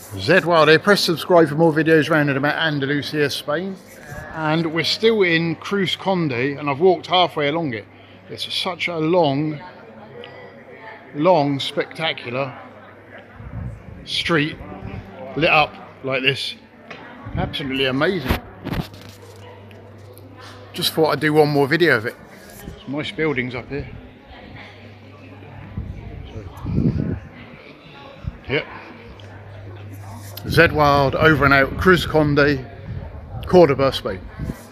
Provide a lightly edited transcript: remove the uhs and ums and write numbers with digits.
Z Wild here. Press subscribe for more videos around and about Andalusia, Spain. And we're still in Cruce, Conde, and I've walked halfway along it. It's such a long, spectacular street lit up like this. Absolutely amazing. Just thought I'd do one more video of it. Some nice buildings up here. Yep. Z Wild over and out, Cruce, Conde, Cordoba, Spain.